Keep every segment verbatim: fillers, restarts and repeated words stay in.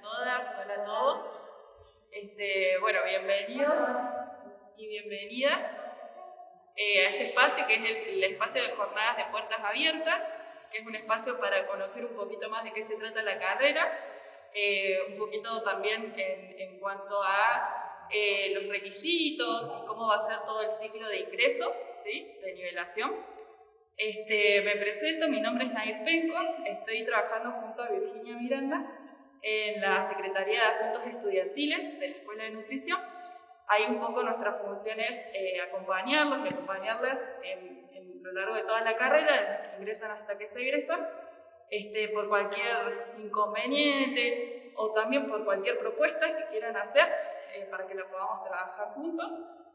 todas, hola a todos. Este, bueno, bienvenidos y bienvenidas eh, a este espacio que es el, el espacio de jornadas de puertas abiertas, que es un espacio para conocer un poquito más de qué se trata la carrera, eh, un poquito también en, en cuanto a eh, los requisitos y cómo va a ser todo el ciclo de ingreso, ¿sí? De nivelación. Este, me presento, mi nombre es Nair Penco, estoy trabajando junto a Virginia Miranda en la Secretaría de Asuntos Estudiantiles de la Escuela de Nutrición. Ahí un poco nuestra función es eh, acompañarlos y acompañarlas en, en lo largo de toda la carrera, desde que ingresan hasta que se egresan, este, por cualquier inconveniente o también por cualquier propuesta que quieran hacer eh, para que la podamos trabajar juntos.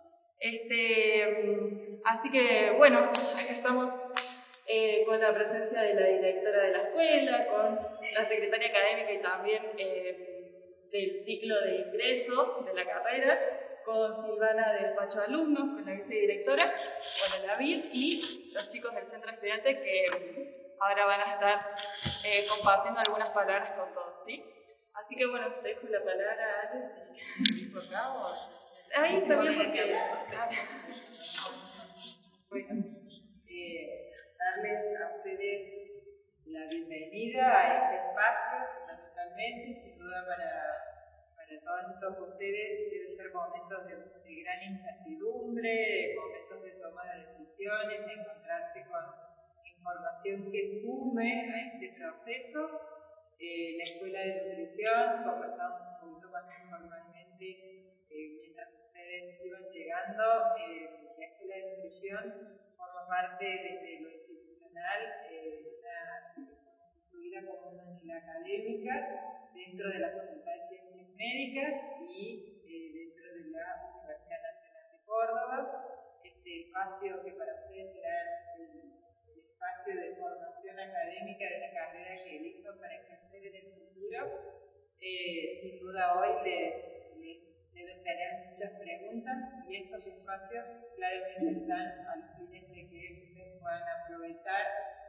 Este, así que bueno, acá estamos eh, con la presencia de la directora de la escuela, con la secretaria académica y también eh, del ciclo de ingreso de la carrera, con Silvana del despacho de alumnos, con la vicedirectora, con la V I D y los chicos del centro estudiante que ahora van a estar eh, compartiendo algunas palabras con todos, ¿sí? Así que bueno, te dejo la palabra a Alex y por favor. Ahí está bien porque... Bueno, eh, darles a ustedes la bienvenida a este espacio, fundamentalmente, sin duda para, para todos estos ustedes deben ser momentos de, de gran incertidumbre, momentos de toma de decisiones, de encontrarse con información que sume a este proceso. Eh, la Escuela de Nutrición, conversamos un poquito más informalmente eh, mientras ustedes iban llegando. Eh, la Escuela de Nutrición forma parte desde lo institucional, eh, una, constituida como una unidad académica dentro de la Facultad de Ciencias Médicas y eh, dentro de la Universidad Nacional de Córdoba. Este espacio que para ustedes será el, el espacio de formación académica de una carrera que elijan para ejercer en el futuro, eh, sin duda hoy les, les deben tener muchas preguntas y estos espacios claramente están a los fines de que ustedes puedan aprovechar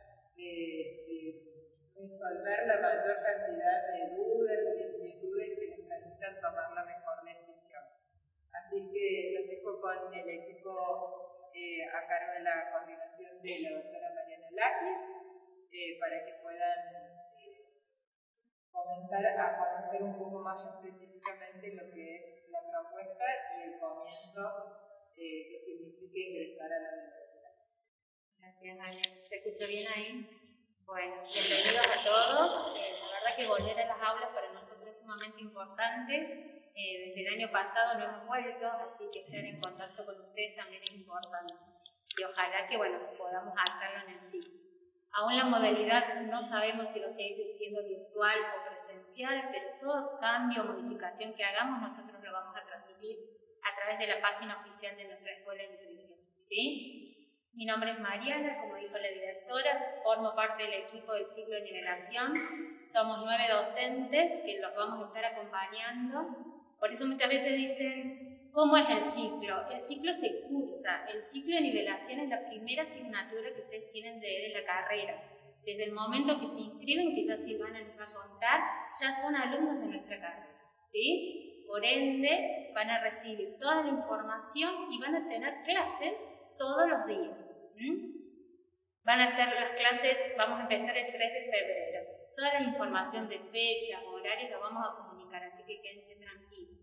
de, de resolver la mayor cantidad de dudas, de inquietudes que les permitan tomar la mejor decisión. Así que los dejo con el equipo eh, a cargo de la coordinación de la doctora Mariana Laquis eh, para que puedan eh, comenzar a conocer un poco más específicamente lo que es la propuesta y el comienzo eh, que significa ingresar a la universidad. Gracias, Ale. ¿Se escucha bien ahí? Bueno, bienvenidos a todos. Eh, la verdad que volver a las aulas para nosotros es sumamente importante. Eh, desde el año pasado no hemos vuelto, así que estar en contacto con ustedes también es importante. Y ojalá que bueno, podamos hacerlo en el ciclo. Aún la modalidad no sabemos si va a seguir siendo virtual o presencial, pero todo cambio o modificación que hagamos nosotros lo vamos a transmitir a través de la página oficial de nuestra Escuela de Nutrición, ¿sí? Mi nombre es Mariana, como dijo la directora, formo parte del equipo del ciclo de nivelación. Somos nueve docentes que los vamos a estar acompañando. Por eso muchas veces dicen, ¿cómo es el ciclo? El ciclo se cursa. El ciclo de nivelación es la primera asignatura que ustedes tienen de, de la carrera. Desde el momento que se inscriben, que ya Silvana les va a contar, ya son alumnos de nuestra carrera, ¿sí? Por ende, van a recibir toda la información y van a tener clases todos los días. ¿Mm? Van a hacer las clases, vamos a empezar el tres de febrero. Toda la información de fechas, horarios, la vamos a comunicar, así que quédense tranquilos.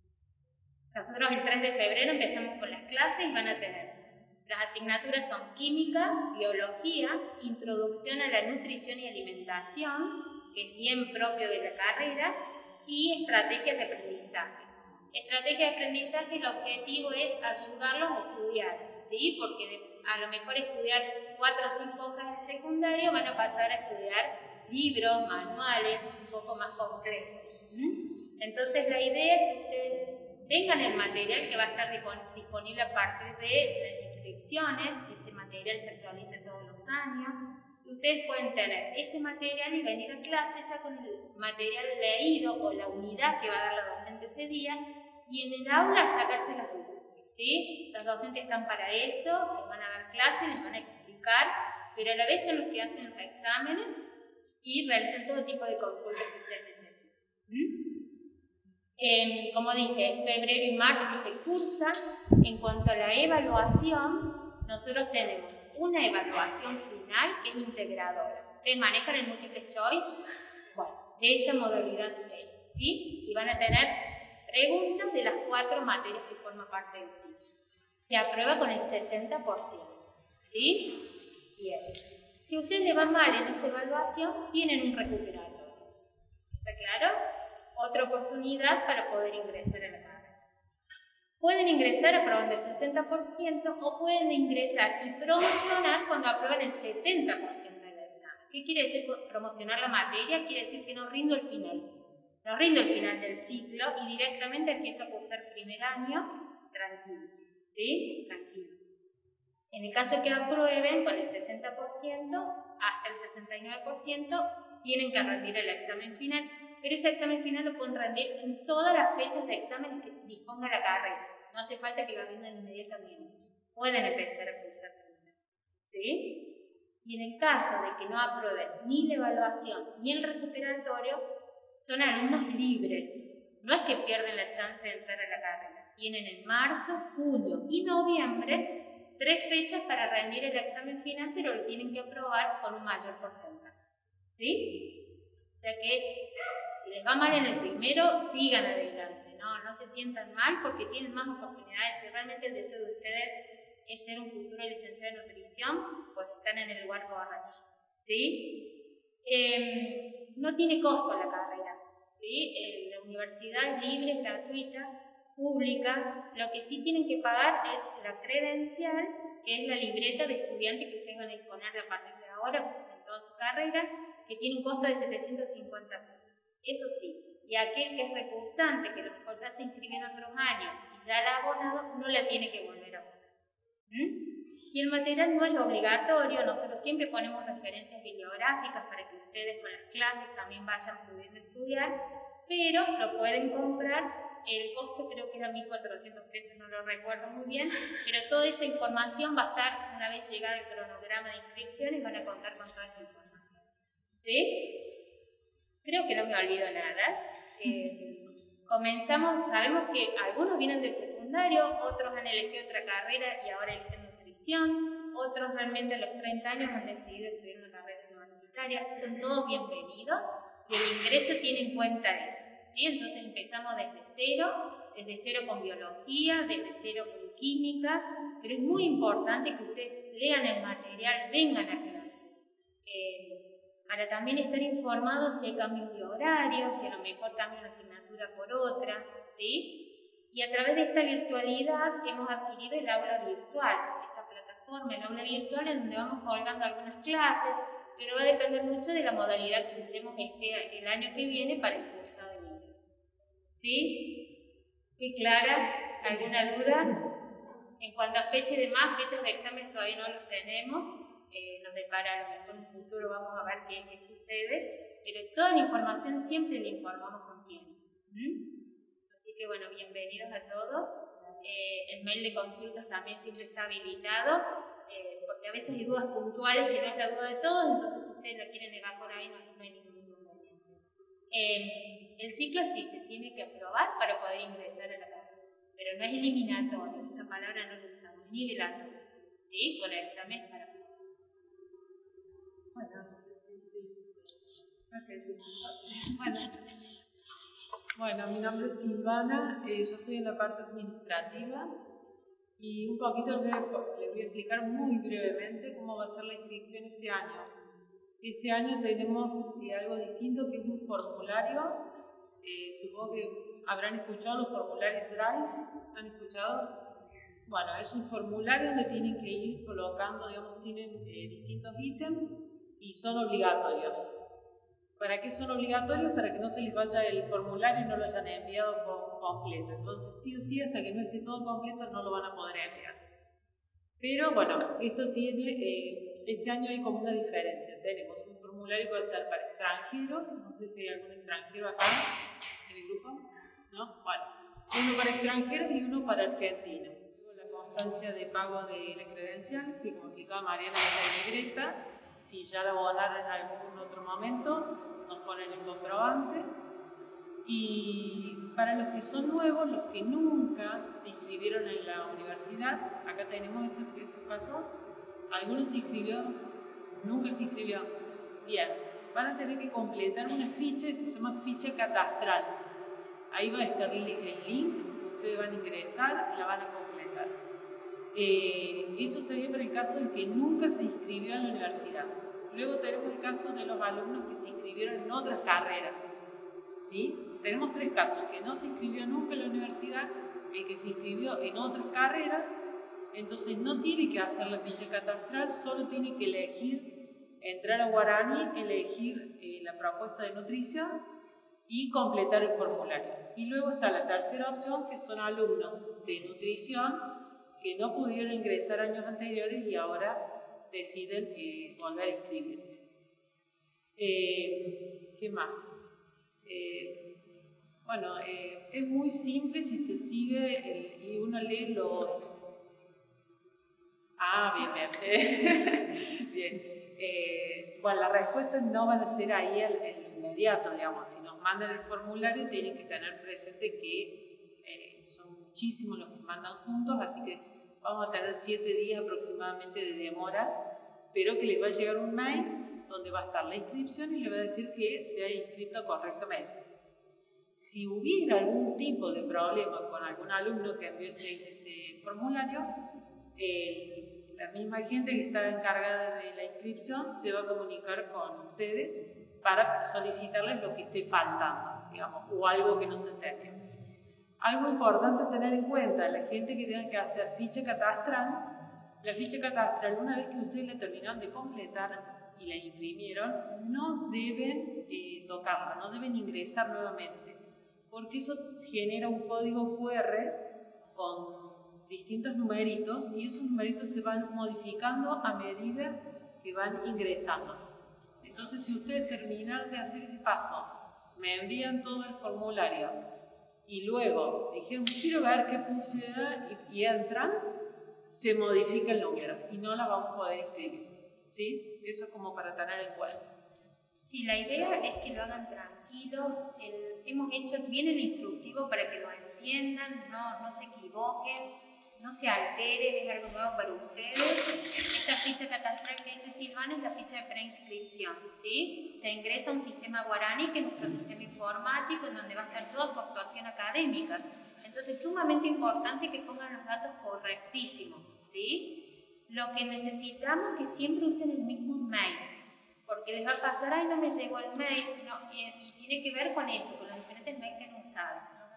Nosotros el tres de febrero empezamos con las clases y van a tener, las asignaturas son química, biología, introducción a la nutrición y alimentación, que es bien propio de la carrera, y estrategias de aprendizaje. Estrategia de aprendizaje, el objetivo es ayudarlos a estudiar, ¿sí? Porque a lo mejor estudiar cuatro o cinco hojas de secundario van a pasar a estudiar libros, manuales, un poco más complejos. ¿Mm? Entonces la idea es que ustedes tengan el material que va a estar disponible a partir de las inscripciones. Ese material se actualiza todos los años. Ustedes pueden tener ese material y venir a clase ya con el material leído o la unidad que va a dar la docente ese día y en el aula sacarse las dudas, ¿sí? Los docentes están para eso, les van a dar clases, les van a explicar, pero a la vez son los que hacen los exámenes y realizan todo tipo de consultas que ustedes necesiten. ¿Mm? Eh, como dije, en febrero y marzo se cursa. En cuanto a la evaluación, nosotros tenemos una evaluación final que es integradora. Ustedes manejan el multiple choice, bueno, de esa modalidad es, ¿sí? Y van a tener preguntas de las cuatro materias que forman parte del ciclo. Se aprueba con el sesenta por ciento, ¿sí? Bien. Si a ustedes le va mal en esa evaluación, tienen un recuperatorio. ¿Está claro? Otra oportunidad para poder ingresar a la carrera. Pueden ingresar aprobando el sesenta por ciento o pueden ingresar y promocionar cuando aprueban el setenta por ciento del examen. ¿Qué quiere decir promocionar la materia? Quiere decir que no rindo el final. No rindo el final del ciclo y directamente empiezo a cursar primer año tranquilo. ¿Sí? Tranquilo. En el caso que aprueben con el sesenta por ciento hasta el sesenta y nueve por ciento tienen que rendir el examen final, pero ese examen final lo pueden rendir en todas las fechas de examen que disponga la carrera. No hace falta que lo rindan inmediatamente. Pueden empezar a cursar primero. ¿Sí? Y en el caso de que no aprueben ni la evaluación ni el recuperatorio, son alumnos libres. No es que pierden la chance de entrar a la carrera. Tienen en marzo, junio y noviembre tres fechas para rendir el examen final, pero lo tienen que aprobar con un mayor porcentaje. ¿Sí? O sea que si les va mal en el primero, sigan adelante. No, no se sientan mal porque tienen más oportunidades. Si realmente el deseo de ustedes es ser un futuro licenciado en nutrición, pues están en el lugar correcto. ¿Sí? Eh, no tiene costo la carrera. ¿Sí? Eh, la universidad es libre, es gratuita, pública. Lo que sí tienen que pagar es la credencial, que es la libreta de estudiante que ustedes van a disponer a partir de ahora en toda su carrera, que tiene un costo de setecientos cincuenta pesos. Eso sí, y aquel que es recursante, que a lo mejor ya se inscribe en otros años y ya la ha abonado, no la tiene que volver a abonar. ¿Mm? Y el material no es obligatorio, nosotros siempre ponemos referencias bibliográficas para que ustedes con las clases también vayan pudiendo estudiar, pero lo pueden comprar. El costo creo que era mil cuatrocientos pesos, no lo recuerdo muy bien, pero toda esa información va a estar, una vez llegado el cronograma de inscripciones, van a contar con toda esa información. ¿Sí? Creo que no me olvido nada. Eh, comenzamos, sabemos que algunos vienen del secundario, otros han elegido otra carrera y ahora eligen nutrición, otros realmente a los treinta años han decidido estudiar una carrera universitaria. Son todos bienvenidos y el ingreso tiene en cuenta eso. ¿Sí? Entonces empezamos desde cero, desde cero con biología, desde cero con química, pero es muy importante que ustedes lean el material, vengan a clase, eh, para también estar informados si hay cambios de horario, si a lo mejor cambia una asignatura por otra, ¿sí? Y a través de esta virtualidad hemos adquirido el aula virtual, esta plataforma, el aula virtual en donde vamos colgando algunas clases, pero va a depender mucho de la modalidad que usemos este, el año que viene para el cursado de inglés. ¿Sí? ¿Qué clara? ¿Alguna duda? En cuanto a fecha y demás, fechas de examen todavía no los tenemos, eh, nos depara a lo mejor en un futuro, vamos a ver qué, qué sucede, pero toda la información siempre la informamos con tiempo. ¿Mm? Así que bueno, bienvenidos a todos. Eh, el mail de consultas también siempre está habilitado, eh, porque a veces hay dudas puntuales que no es la duda de todos, entonces si ustedes la quieren negar por ahí no, no hay ningún inconveniente. Eh, el ciclo sí se tiene que aprobar para poder ingresar a la carrera, pero no es eliminatorio, esa palabra no la usamos, nivelatorio, ¿sí? Con el examen para aprobar. Bueno, okay. bueno. bueno, mi nombre es Silvana, eh, yo estoy en la parte administrativa y un poquito les voy a explicar muy brevemente cómo va a ser la inscripción este año. Este año tenemos eh, algo distinto, que es un formulario. Eh, supongo que habrán escuchado los formularios Drive. ¿Han escuchado? Bueno, es un formulario donde tienen que ir colocando, digamos, tienen eh, distintos ítems y son obligatorios. ¿Para qué son obligatorios? Para que no se les vaya el formulario y no lo hayan enviado con, completo. Entonces, sí o sí, hasta que no esté todo completo, no lo van a poder enviar. Pero bueno, esto tiene... Eh, Este año hay como una diferencia. Tenemos un formulario que va a ser para extranjeros, no sé si hay algún extranjero acá en el grupo, ¿no? Bueno, uno para extranjeros y uno para argentinos. La constancia de pago de la credencial, que como explicaba Mariana es la libreta, si ya la abonaron en algún otro momento, nos ponen el comprobante. Y para los que son nuevos, los que nunca se inscribieron en la universidad, acá tenemos esos, esos casos. Algunos se inscribió, nunca se inscribió. Bien, van a tener que completar una ficha que se llama ficha catastral. Ahí va a estar el link, ustedes van a ingresar, la van a completar. Eh, eso sería para el caso de que nunca se inscribió en la universidad. Luego tenemos el caso de los alumnos que se inscribieron en otras carreras. ¿Sí? Tenemos tres casos: el que no se inscribió nunca en la universidad, el que se inscribió en otras carreras, entonces no tiene que hacer la ficha catastral, solo tiene que elegir, entrar a Guaraní, elegir eh, la propuesta de nutrición y completar el formulario. Y luego está la tercera opción, que son alumnos de nutrición que no pudieron ingresar años anteriores y ahora deciden eh, volver a inscribirse. Eh, ¿Qué más? Eh, bueno, eh, es muy simple si se sigue el, y uno lee los... Ah, bien, bien. Bien. Eh, bueno, las respuestas no van a ser ahí el, el inmediato, digamos. Si nos mandan el formulario, tienen que tener presente que eh, son muchísimos los que mandan juntos, así que vamos a tener siete días aproximadamente de demora, pero que les va a llegar un mail donde va a estar la inscripción y le va a decir que se ha inscrito correctamente. Si hubiera algún tipo de problema con algún alumno que envió ese, ese formulario, eh, la misma gente que está encargada de la inscripción se va a comunicar con ustedes para solicitarles lo que esté faltando, digamos, o algo que no se entendió. Algo importante a tener en cuenta: la gente que tenga que hacer ficha catastral, la ficha catastral, una vez que ustedes la terminaron de completar y la imprimieron, no deben eh, tocarla, no deben ingresar nuevamente, porque eso genera un código cu erre con distintos numeritos y esos numeritos se van modificando a medida que van ingresando. Entonces, si ustedes terminan de hacer ese paso, me envían todo el formulario y luego dijeron, quiero ver qué puse y, y entran, se modifica el número y no la vamos a poder inscribir. ¿Sí? Eso es como para tener en cuenta. Sí, la idea es que lo hagan tranquilos. El, hemos hecho bien el instructivo para que lo entiendan, no, no se equivoquen, no se alteren, es algo nuevo para ustedes. Esta ficha catastral que dice Silvana es la ficha de preinscripción, ¿sí? Se ingresa a un sistema Guaraní, que es nuestro sistema informático, en donde va a estar toda su actuación académica. Entonces, es sumamente importante que pongan los datos correctísimos, ¿sí? Lo que necesitamos es que siempre usen el mismo mail, porque les va a pasar, ay, no me llegó el mail, no, y, y tiene que ver con eso, con los diferentes mails que han usado.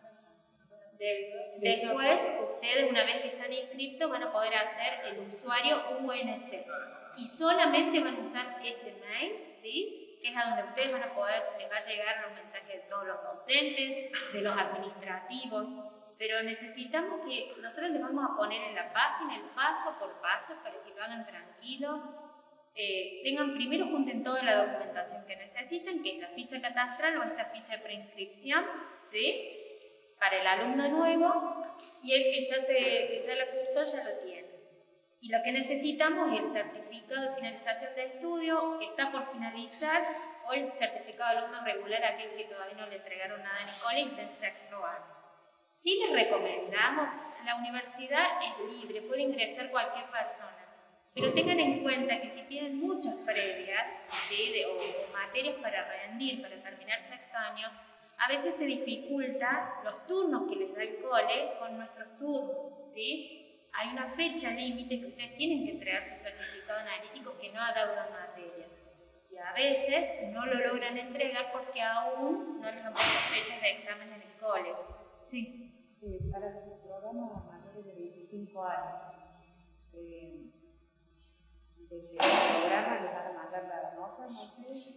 De, después, ustedes, una vez que están inscritos, van a poder hacer el usuario U N C y solamente van a usar ese mail, ¿sí? Que es a donde ustedes van a poder, les va a llegar los mensajes de todos los docentes, de los administrativos, pero necesitamos que nosotros les vamos a poner en la página el paso por paso para que lo hagan tranquilos. Eh, tengan primero, junten toda la documentación que necesitan, que es la ficha catastral o esta ficha de preinscripción, ¿sí? Para el alumno nuevo, y el que ya, se, que ya la cursó ya lo tiene. Y lo que necesitamos es el certificado de finalización de estudio, que está por finalizar, o el certificado de alumno regular, aquel que todavía no le entregaron nada a Nicole y está en sexto año. Sí les recomendamos, la universidad es libre, puede ingresar cualquier persona, pero tengan en cuenta que si tienen muchas previas, ¿sí? de, o, o materias para rendir, para terminar sexto año, a veces se dificulta los turnos que les da el cole con nuestros turnos, ¿sí? Hay una fecha límite que ustedes tienen que entregar su certificado analítico que no ha dado las materias. Y a veces no lo logran entregar porque aún no les han puesto fechas de examen en el cole. Sí. Eh, para los programas mayores de veinticinco años, eh, desde el programa les van a mandar las notas, ¿no?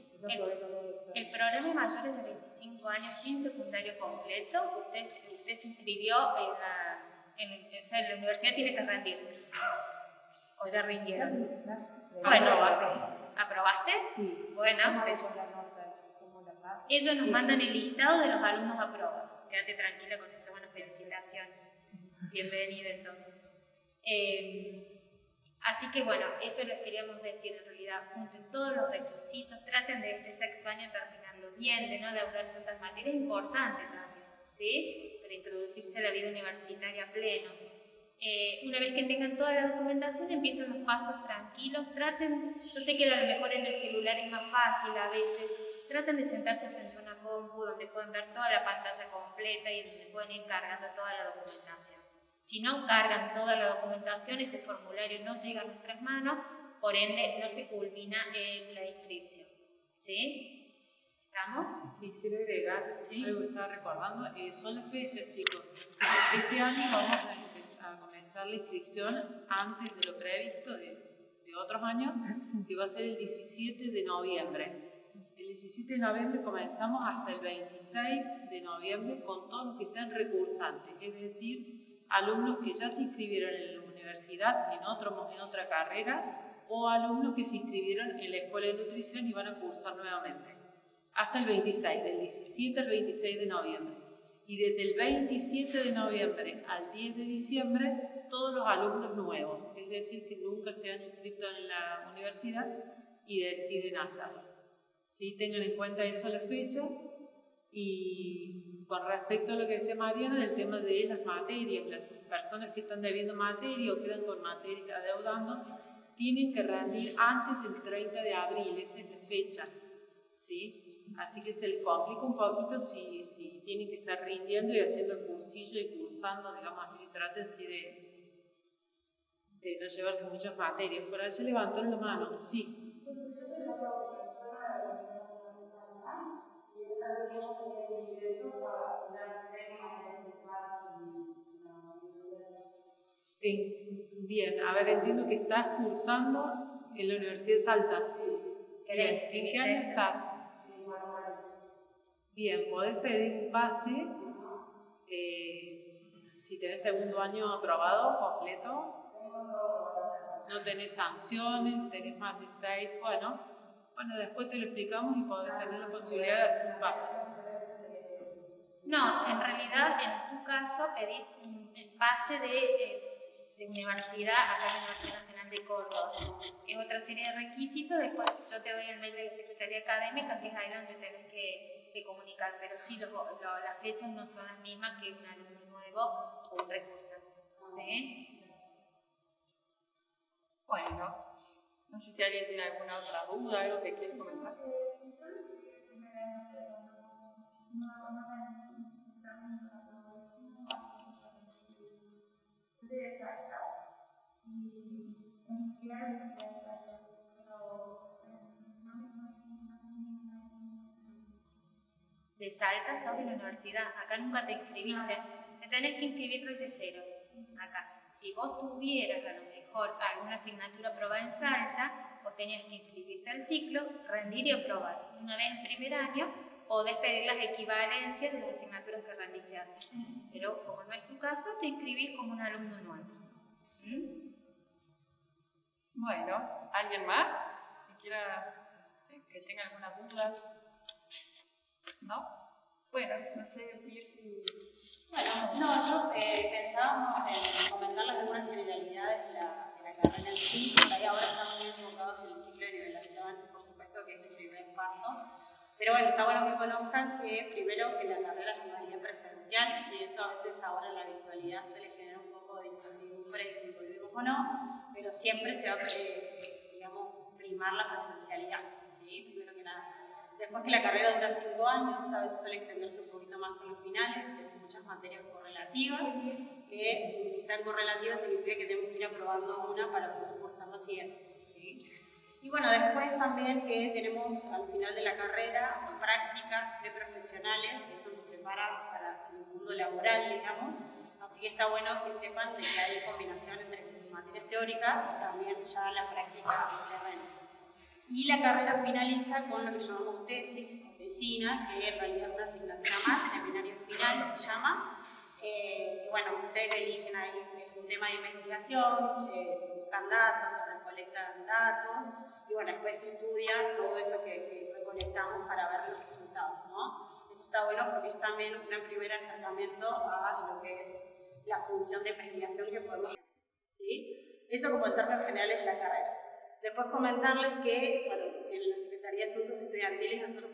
El, el programa mayores de veinticinco años sin secundario completo, usted, usted se inscribió en la, en, o sea, en la universidad, tiene que rendir. ¿O ya rindieron? Bueno, ¿aprobaste? Sí. Bueno, ellos nos mandan el listado de los alumnos aprobados. Quédate tranquila con eso, buenas felicitaciones. Bienvenida entonces. Eh, así que bueno, eso les queríamos decir en realidad. Junten todos los requisitos, traten esperan de este sexto año terminarlo bien, de no deudar tantas materias, es importante también, ¿sí? Para introducirse a la vida universitaria a pleno. Eh, una vez que tengan toda la documentación, empiezan los pasos tranquilos, traten, yo sé que a lo mejor en el celular es más fácil a veces, traten de sentarse frente a una compu donde pueden ver toda la pantalla completa y donde pueden ir cargando toda la documentación. Si no cargan toda la documentación, ese formulario no llega a nuestras manos, por ende no se culmina eh, la inscripción. ¿Sí? ¿Estamos? Quisiera agregar, ¿Sí? algo que estaba recordando, eh, son las fechas, chicos. Este año vamos a, empezar, a comenzar la inscripción antes de lo previsto de, de otros años, que va a ser el diecisiete de noviembre. El diecisiete de noviembre comenzamos hasta el veintiséis de noviembre con todos los que sean recursantes, es decir, alumnos que ya se inscribieron en la universidad, en, otro, en otra carrera, o alumnos que se inscribieron en la escuela de nutrición y van a cursar nuevamente. Hasta el veintiséis, del diecisiete al veintiséis de noviembre. Y desde el veintisiete de noviembre al diez de diciembre, todos los alumnos nuevos, es decir, que nunca se han inscrito en la universidad y deciden hacerlo. ¿Sí? Tengan en cuenta eso las fechas. Y con respecto a lo que decía Mariana, del tema de las materias, las personas que están debiendo materia o quedan con materia adeudando, tienen que rendir antes del treinta de abril, esa es la fecha. ¿Sí? Así que se les complica un poquito si, si tienen que estar rindiendo y haciendo el cursillo y cursando, digamos, así que traten sí, de, de no llevarse muchas materias. Por ahí se levantaron la mano, sí. Bien, a ver, entiendo que estás cursando en la Universidad de Salta. Bien, ¿en qué año estás? Bien, podés pedir un pase, eh, si tenés segundo año aprobado, completo, no tenés sanciones, tenés más de seis, bueno, bueno, después te lo explicamos y podés tener la posibilidad de hacer un pase. No, en realidad, en tu caso, pedís un, el pase de, eh, de universidad acá en la Universidad Nacional de Córdoba. Es otra serie de requisitos, después yo te doy el mail de la Secretaría Académica, que es ahí donde tenés que, que comunicar, pero sí, lo, lo, las fechas no son las mismas que un alumno nuevo o un recursante. ¿Sí? Bueno, no sé si alguien tiene alguna otra duda, algo que quiere comentar. De Salta sos de la universidad, acá nunca te inscribiste, te tenés que inscribir desde cero, acá. Si vos tuvieras a lo mejor alguna asignatura aprobada en Salta, vos tenías que inscribirte al ciclo, rendir y aprobar. Una vez en primer año, podés pedir las equivalencias de las asignaturas que rendiste así. Pero como no es tu caso, te inscribís como un alumno nuevo. ¿Mm? Bueno, ¿alguien más que quiera, este, que tenga alguna duda? ¿No? Bueno, no sé, ir si... Bueno, no, yo eh, pensábamos en comentarles algunas generalidades de la, de la carrera en sí, porque ahí ahora estamos muy enfocados en el ciclo de nivelación, por supuesto que es el primer paso. Pero bueno, está bueno que conozcan que primero que la carrera es en modalidad presencial, si eso a veces ahora en la virtualidad suele generar un poco de incertidumbre si volvemos o no, pero siempre se va a eh, digamos, primar la presencialidad, ¿sí? Primero que nada. Después que la carrera dura cinco años, a veces suele extenderse un poquito más con los finales, tenemos muchas materias correlativas, que quizá correlativas significa que tenemos que ir aprobando una para poder cursar la siguiente, ¿sí? Y bueno, después también que tenemos al final de la carrera prácticas preprofesionales, que eso nos prepara para el mundo laboral, digamos, así que está bueno que sepan de que hay combinación entre materias teóricas y también ya la práctica en terreno. Y la carrera finaliza con lo que llamamos tesis o tesina, que en realidad es una asignatura más, seminario final se llama. Eh, que bueno, ustedes eligen ahí un tema de investigación, se, se buscan datos, se recolectan datos, y bueno, después se estudia todo eso que, que recolectamos para ver los resultados, ¿no? Eso está bueno porque es también un primer acercamiento a lo que es la función de investigación que podemos hacer, ¿sí? Eso como en términos generales de la carrera. Después comentarles que, bueno, en la Secretaría de Asuntos Estudiantiles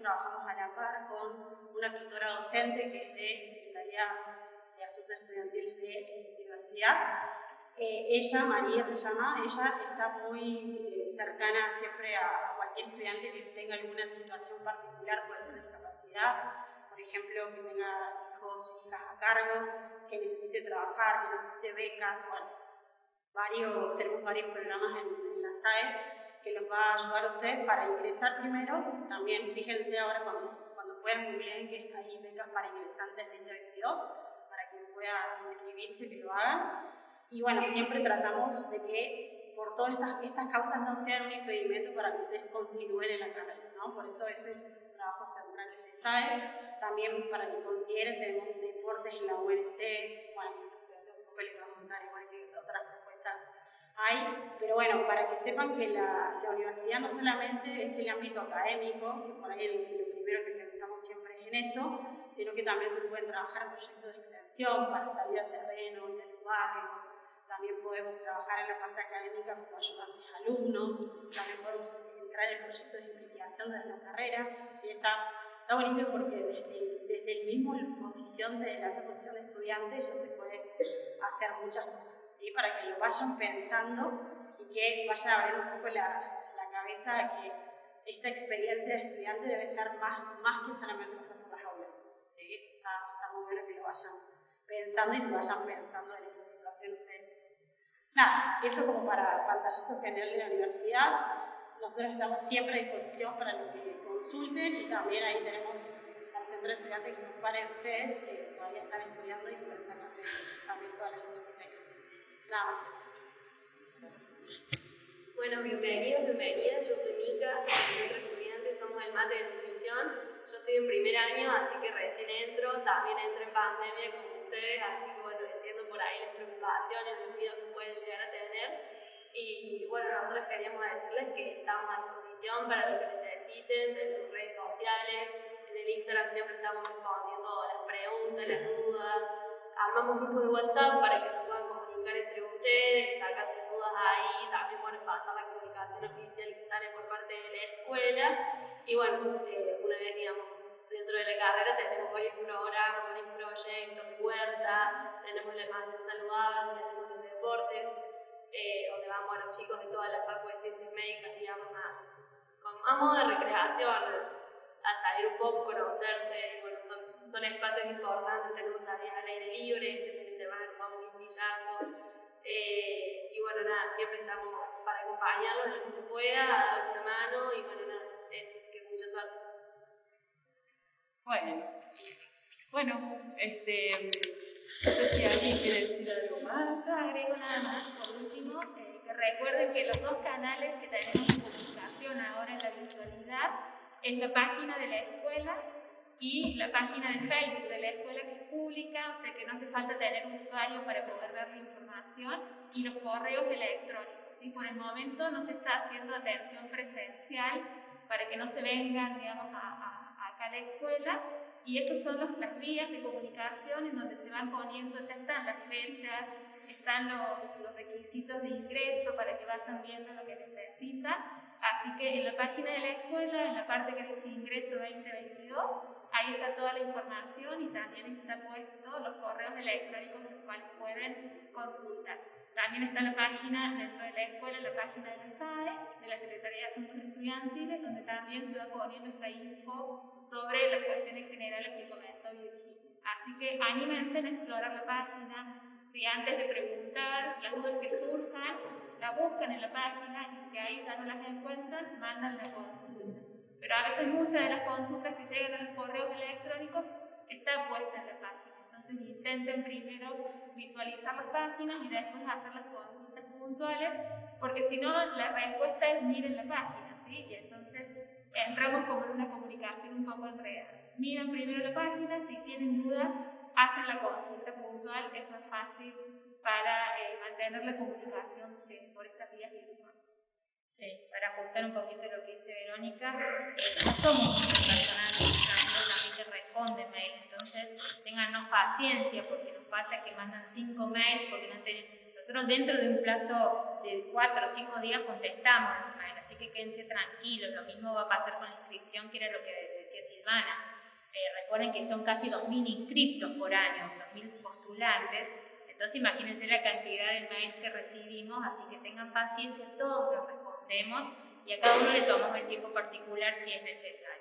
trabajamos a la par con una tutora docente que es de Secretaría de Asuntos Estudiantiles de la Universidad. Eh, ella, María se llama, ella está muy eh, cercana siempre a, a cualquier estudiante que tenga alguna situación particular, puede ser discapacidad, por ejemplo, que tenga hijos y hijas a cargo, que necesite trabajar, que necesite becas, bueno, varios, tenemos varios programas en, en la S A E que los va a ayudar a ustedes para ingresar primero. También fíjense ahora cuando, cuando puedan googleen que hay becas para ingresantes veinte veintidós, para quien pueda inscribirse que lo hagan. Y bueno, siempre tratamos de que por todas estas, estas causas no sean un impedimento para que ustedes continúen en la carrera, ¿no? Por eso eso es nuestro trabajo central desde S A E. También para que consideren, tenemos deportes en la U N C, bueno, si los estudiantes un poco les va a contar igual que otras propuestas hay, pero bueno, para que sepan que la, la universidad no solamente es el ámbito académico, que por ahí el, lo primero que pensamos siempre es en eso, sino que también se pueden trabajar proyectos de extensión para salir al terreno, en los barrios. También podemos trabajar en la parte académica como ayudantes a alumnos, también podemos entrar en proyectos de investigación desde la carrera. ¿Sí? Está, está buenísimo porque desde, desde el mismo posición de la posición de estudiante ya se puede hacer muchas cosas, ¿sí? Para que lo vayan pensando y que vayan abriendo un poco la, la cabeza a que esta experiencia de estudiante debe ser más, más que solamente pasar por las aulas. ¿Sí? Eso está, está muy bueno que lo vayan pensando y se vayan pensando en esa situación ustedes. Nada, eso como para pantallazo general de la universidad. Nosotros estamos siempre a disposición para lo que consulten y también ahí tenemos al centro de estudiantes que son pares de ustedes que todavía están estudiando y pueden sacar también todas las dudas que tengan. Nada más que eso. Bueno, bienvenidos, bienvenidas. Yo soy Mica, del centro de estudiantes somos el mate de nutrición. Yo estoy en primer año, así que recién entro. También entré en pandemia como ustedes, así que bueno, entiendo por ahí las preocupaciones, los miedos que pueden llegar a tener. Y bueno, nosotros queríamos decirles que estamos a disposición para lo que necesiten, tenemos redes sociales, en el Instagram siempre estamos respondiendo las preguntas, las dudas, armamos grupos de WhatsApp para que se puedan comunicar entre ustedes, sacarse las dudas ahí, también bueno, pasar la comunicación oficial que sale por parte de la escuela. Y bueno, eh, una vez digamos, dentro de la carrera tenemos varios programas, varios proyectos de huerta, tenemos el almacén saludable, tenemos los deportes, Eh, donde van bueno, chicos de toda la facultad de ciencias médicas, digamos, a, a modo de recreación, a salir un poco, conocerse, y bueno, son, son espacios importantes, tenemos salidas al aire libre, este fin de semana nos vamos pillando, eh, y bueno, nada, siempre estamos para acompañarlos en lo que se pueda, a darles una mano, y bueno, nada, es que mucha suerte. Bueno, bueno, este... no sé si alguien quiere decir algo más. Yo agrego nada más, por último, eh, que recuerden que los dos canales que tenemos de comunicación ahora en la virtualidad es la página de la escuela y la página de Facebook de la escuela, que es pública, o sea que no hace falta tener un usuario para poder ver la información, y los correos electrónicos. ¿Sí? Por el momento no se está haciendo atención presencial para que no se vengan, digamos, a, a, acá a la escuela. Y esas son los, las vías de comunicación en donde se van poniendo, ya están las fechas, están los, los requisitos de ingreso para que vayan viendo lo que necesitan. Así que en la página de la escuela, en la parte que dice ingreso veinte veintidós, ahí está toda la información y también está puesto los correos electrónicos los cuales pueden consultar. También está la página dentro de la escuela, la página de la S A E, de la Secretaría de Asuntos Estudiantiles, donde también se va poniendo esta info sobre las cuestiones generales que comentó Virginia. Así que anímense a explorar la página, si antes de preguntar, las dudas que surjan, la buscan en la página y si ahí ya no las encuentran, mandan la consulta. Pero a veces muchas de las consultas que llegan a los correos electrónicos están puestas en la página. Entonces intenten primero visualizar las páginas y después hacer las consultas puntuales, porque si no la respuesta es miren la página, ¿sí? Y entonces entramos como en una comunicación un poco enredada. Miren primero la página, si tienen dudas, hacen la consulta puntual, es más fácil para eh, mantener la comunicación eh, por estas vías virtuales. Sí, para ajustar un poquito lo que dice Verónica, eh, no somos muchas personas usando también que responden mail, entonces téngannos paciencia porque nos pasa que mandan cinco mails porque no tenemos. Nosotros dentro de un plazo de cuatro o cinco días contestamos los mails, así que quédense tranquilos. Lo mismo va a pasar con la inscripción, que era lo que decía Silvana. Eh, recuerden que son casi dos mil inscriptos por año, dos mil postulantes. Entonces imagínense la cantidad de mails que recibimos, así que tengan paciencia, todos los respondemos y a cada uno le tomamos el tiempo particular si es necesario,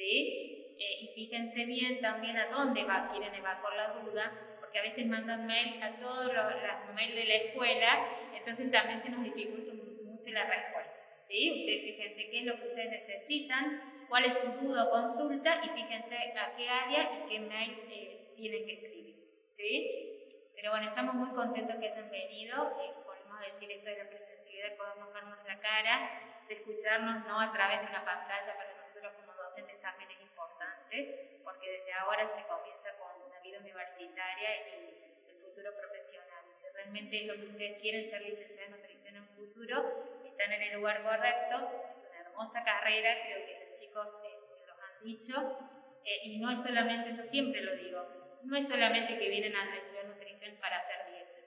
¿sí? Eh, y fíjense bien también a dónde va, quieren evacuar la duda, porque a veces mandan mail a todos los, los mails de la escuela, entonces también se nos dificulta mucho la respuesta, ¿sí? Ustedes fíjense qué es lo que ustedes necesitan, cuál es su duda o consulta y fíjense a qué área y qué mail eh, tienen que escribir, ¿sí? Pero bueno, estamos muy contentos que hayan venido, eh, volvemos a decir esto de la presencialidad, de podernos vernos la cara, de escucharnos no a través de una pantalla, para nosotros como docentes también es importante, porque desde ahora se comienza con la vida universitaria y el futuro profesional. Y si realmente es lo que ustedes quieren, ser licenciados en nutrición en un futuro, están en el lugar correcto, es una hermosa carrera, creo que los chicos eh, se los han dicho, eh, y no es solamente, yo siempre lo digo, no es solamente que vienen a estudiar nutrición para hacer dieta,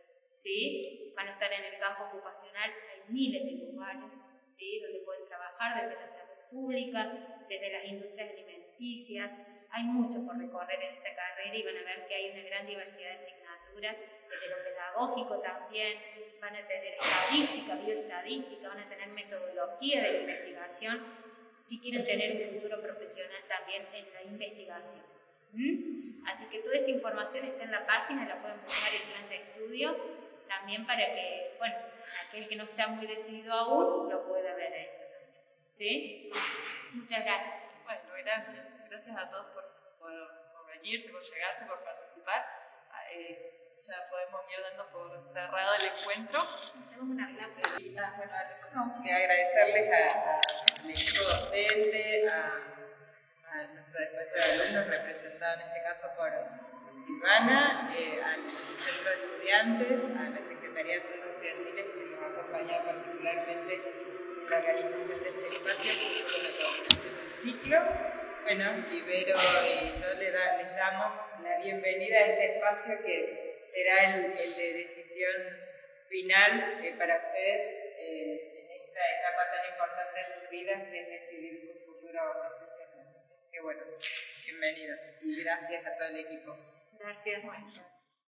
¿sí? Van a estar en el campo ocupacional, hay miles de lugares, ¿sí? Donde pueden trabajar desde la salud pública, desde las industrias alimenticias, hay mucho por recorrer en esta carrera y van a ver que hay una gran diversidad de asignaturas, desde lo pedagógico también, van a tener estadística, bioestadística, van a tener metodología de investigación, si quieren tener un futuro profesional también en la investigación. ¿Mm? Así que toda esa información está en la página, la pueden buscar en plan de estudio, también para que, bueno, aquel que no está muy decidido aún, lo pueda ver eso también. ¿Sí? Muchas gracias. Bueno, gracias. Gracias a todos por, por, por venirse, por llegarse, por participar. Eh, ya podemos ir dando por cerrado el encuentro. Tenemos una placa. Sí, ah, bueno, no, que agradecerles al equipo docente, a a nuestro despacho de alumnos representado en este caso por Silvana, eh, al centro de estudiantes, a la Secretaría de Asuntos Estudiantiles que nos ha acompañado particularmente en la organización de este espacio por la coordinación del ciclo. Bueno, Ibero y yo le da, les damos la bienvenida a este espacio que será el, el de decisión final eh, para ustedes eh, en esta etapa tan importante de sus vidas, que es decidir su futuro profesional. Que bueno, bienvenidos y gracias a todo el equipo. Gracias, Juanita.